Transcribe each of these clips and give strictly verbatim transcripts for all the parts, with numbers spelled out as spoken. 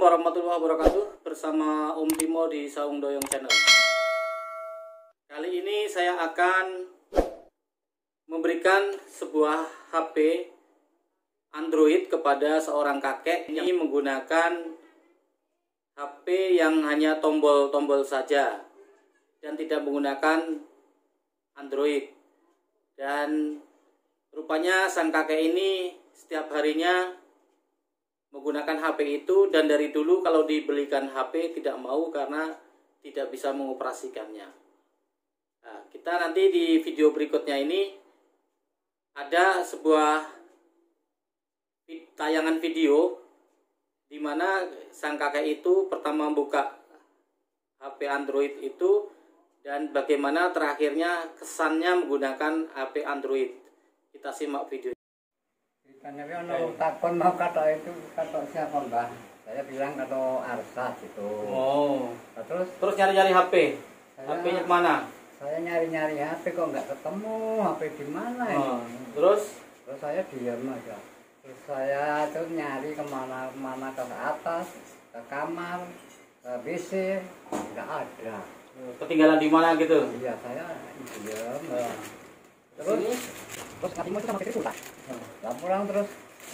Assalamualaikum warahmatullahi wabarakatuh. Bersama Om Timo di Saung Doyong Channel. Kali ini saya akan memberikan sebuah H P Android kepada seorang kakek yang menggunakan H P yang hanya tombol-tombol saja dan tidak menggunakan Android. Dan rupanya sang kakek ini setiap harinya menggunakan H P itu, dan dari dulu kalau dibelikan H P tidak mau karena tidak bisa mengoperasikannya. Nah, kita nanti di video berikutnya ini ada sebuah tayangan video di mana sang kakek itu pertama buka H P Android itu dan bagaimana terakhirnya kesannya menggunakan H P Android. Kita simak video. Karena kalau takon mau kata itu kata siapa Mbah? Saya bilang kata Arsat itu. Oh. Nah, terus Terus nyari-nyari H P. Saya, H P-nya kemana? Saya nyari-nyari H P kok nggak ketemu. H P di mana ini? Oh. Terus? Terus saya diam aja. Terus saya tuh nyari kemana-mana, ke atas, ke kamar, ke B C, nggak ada. Ketinggalan di mana gitu? Iya, saya diam. Nah. Terus terus ngasih mau sama itu tak? Lah pulang terus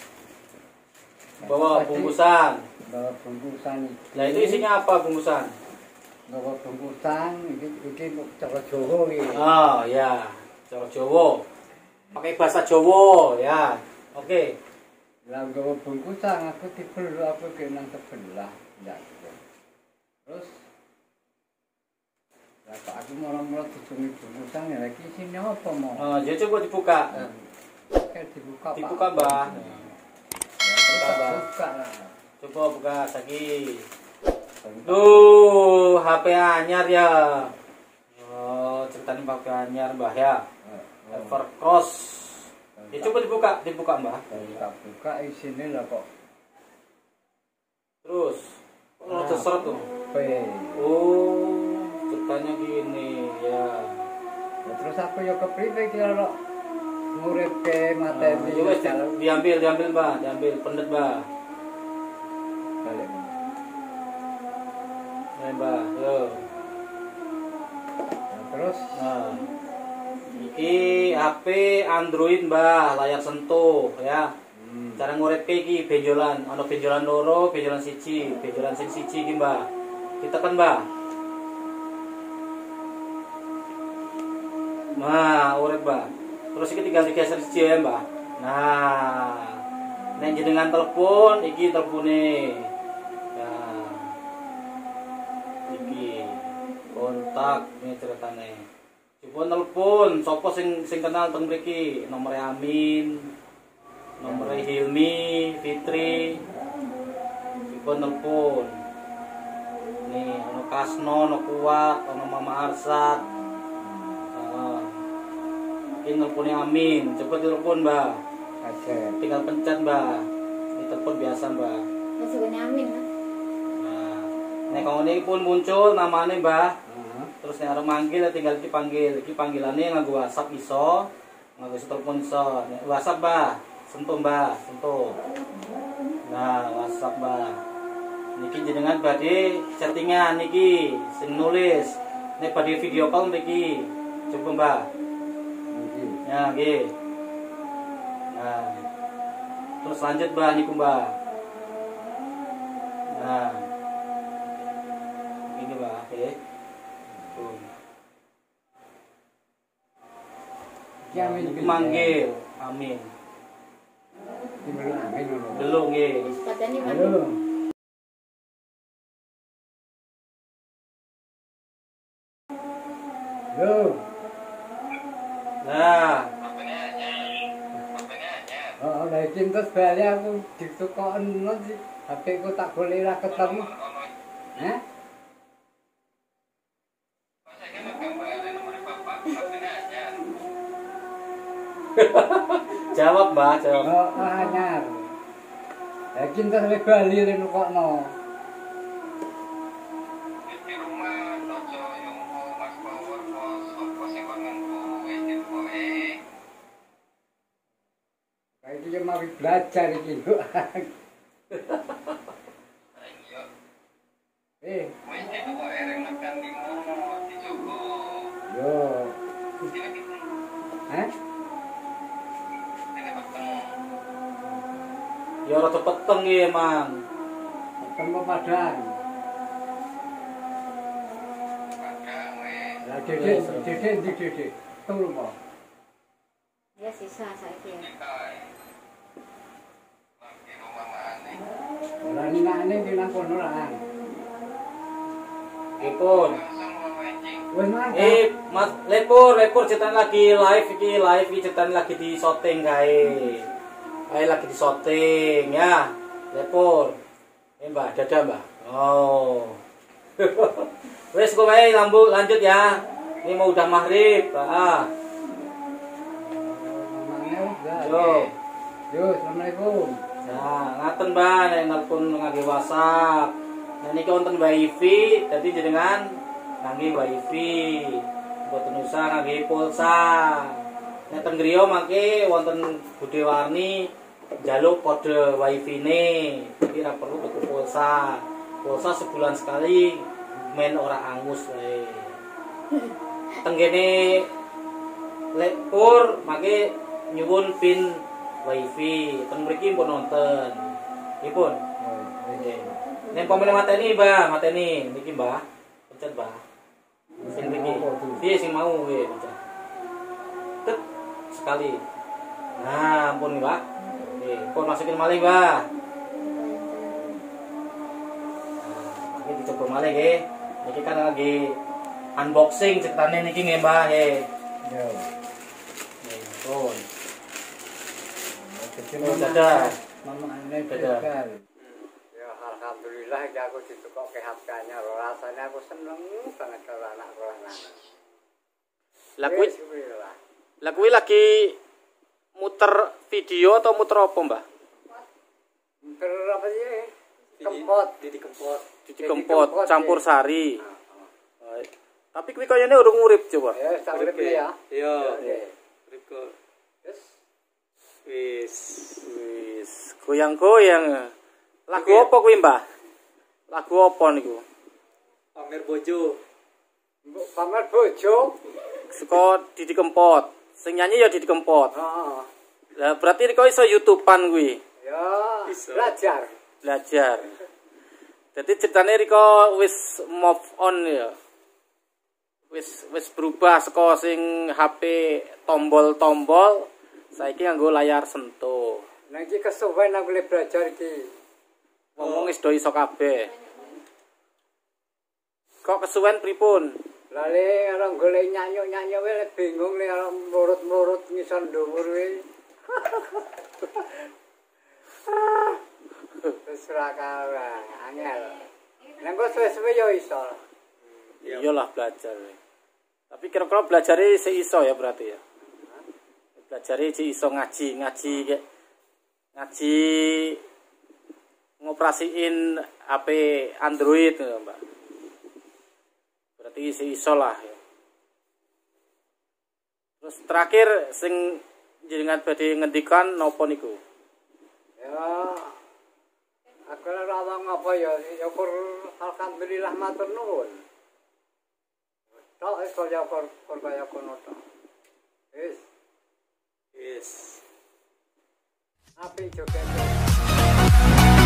Bawa bungkusan. Bawa bungkusan. Nah, itu isinya apa bungkusan? Bawa bungkusan ini ini cara Jawa iki. Oh ya, cara Jawa. Pakai bahasa Jawa ya. Oke. Lah bawa bungkusan aku dibelu aku ke nang sebelah. Enggak. Terus lah Pak aku moro-moro dijungi bungkusan ya lagi sini apa mau? Oh, jadi coba dibuka. Oke, dibuka Pak. Dibuka, Mbah. Buka, buka lah. Coba buka lagi. Tuh, H P anyar ya. Oh, ceritanya H P anyar, Mbah ya. Evercross. Ya coba dibuka, dibuka, Mbah. Buka-buka isinya lah kok. Terus, kok ada seret tuh? P. Oh, ceritanya gini ya. Ya, terus aku ya kepriwe iki lho. Ngurip ke materi. Ya wes diambil, diambil, Mbah, diambil pendet, Mbah. Balik. Ya, Mbah, yo. Nah, terus Nah, iki H P Android, Mbah, layar sentuh ya. hmm. Cara nguripke iki benjolan, ana benjolan loro, benjolan siji, benjolan sing siji iki, Mbah. Ditekan, Mbah. Nah, urip, Mbah. Terus iki tinggal digeser siji ya, Mbah. Nah, nek jenengan telepon, iki telepone. Nah, iki kontak ini ceritane. Coba telepon, sapa sing sing kenal teng mriki? Nomore Amin, nomore Hilmi, Fitri. Coba telepon. Nih, ono Kasno, ono Kuat, ono Mama Arsat. Heeh. Iki nelpone Amin, coba telepon, Mbah. Aja. Tinggal pencet, Mbah. Ini telepon biasa, Mbah. Masuknya Amin kan? Nah, nek ngene pun muncul namanya, Mbah. Heeh. Terus nek arep manggil tinggal dipanggil. Iki panggilane nganggo WhatsApp iso, nganggo telepon iso. Nek WhatsApp, Mbah, sentuh, Mbah, sentuh. Nah, WhatsApp, Mbah. Niki jenengan badhe chattingan niki sing nulis. Nek badhe video call mriki. Coba, Mbah. Ya, nggih. Nah. Terus lanjut, Mbah, niku, Mbah. Nah. Ini, Mbah, oke. Tuh. Ki Amin Niku manggil, Amin. Ki belum Amin lho. Belum, nggih. Katanya mana? Halo. Halo. Nah, Oh, lah iki terus bali aku ditukono sih. H P ku tak golek ra ketemu. Hah? jawab, Mbah, jawab. Oh, anyar. Lah iki terus wis bali nukokno. Kayak iki mau belajar iki, Bu. Eh. Yo. Eh? Ya rada peteng ya, Mang. Peteng apa Padang? Lah dedek, dedek ndi dedek? Turu apa? Ya sisa saiki. Lah ninane ki nang kono lah. Ipun. Wes Mas. Eh, Mas Lepur, Lepur cetan lagi live iki, live iki cetan lagi di syuting kae. Kae lagi di syuting ya. Lepur. Eh, Mbak, dadah, Mbak. Oh. Wes kok wae lambu lanjut ya. Ini mau udah maghrib. Ah. Yo. Yo, assalamualaikum. Nah, ngaten Mbak, nek nelpon ngangge WhatsApp. Nah niki wonten wifi, dadi jenengan ngangge wifi. Mboten usah ngangge pulsa. Nek teng griya mangke wonten Bude Warni njaluk kode wifi-ne. Iki ora perlu tuku pulsa. Pulsa sebulan sekali men ora angus wae. Tenggene Lepur mangke nyuwun pin wifi. Teng mriki pun nonton. Nggih, nggih. Nek pamane mateni, Mbah, mateni niki, Mbah. Pencet, Mbah. Sing mriki. Piye sing mau nggih, pencet. Tet sekali. Nah, ampun, Mbah. Nggih, pun masukin malih, Mbah. Nah, iki dicoba malih nggih. Niki kan lagi unboxing ceritane niki nggih, Mbah, nggih. Yo. Nggih, pun. Oh, dadah. Mama ane Dadah. dadah. Ya alhamdulillah iki aku ditukokke H P-nya. Rasanya aku seneng banget karo anak kula nang. Lah kuwi Lah kuwi lagi muter video atau muter apa, Mbah? Muter apa sih? Kempot, Didi kempot. Didi kempot campur sari. Oh. Tapi kuwi kayane urung urip coba. Ya, tak urip ya. Iya. Urip kok. Wis. Wis, wis. Goyang-goyang. Lagu apa kuwi, Mbah? Lagu apa niku? Pamer bojo. Pamer bojo. Saka Didi Kempot. Sing nyanyi ya Didi Kempot. Heeh. Lah berarti kok iso YouTubean kuwi. Ya, belajar. Belajar. Jadi ceritane Riko wis move on ya. Wis wis berubah saka sing H P tombol-tombol saiki nganggo layar sentuh. Nah iki kesuwen aku le belajar iki. Ngomong wis do iso kabeh. Kok kesuwen pripun? Lale ora golek nyanyuk-nyanyuk wae bingung le ora mlurut-mlurut ngisor dhuwur wae. Wis ora kawe, angel. Nek kok suwe-suwe yo iso. Iyalah belajar. Tapi kira-kira belajare sik iso ya berarti ya. Belajare sik iso ngaji, ngaji kayak ngaji ngoperasiin H P Android ya, Mbak. Berarti sik iso lah ya. Terus terakhir sing jenengan badhe ngendikan napa niku? Ya. Aku ora wong apa ya, ya kur alhamdulillah matur nuwun. Tok iso ya kur kur kaya kono tok. Wis. Yes. Apik joget.